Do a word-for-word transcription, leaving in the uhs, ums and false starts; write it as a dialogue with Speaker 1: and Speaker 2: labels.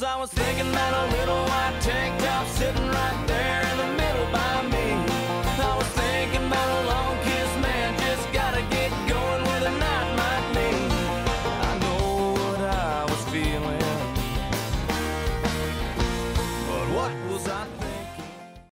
Speaker 1: I was thinking about a little white tank top sitting right there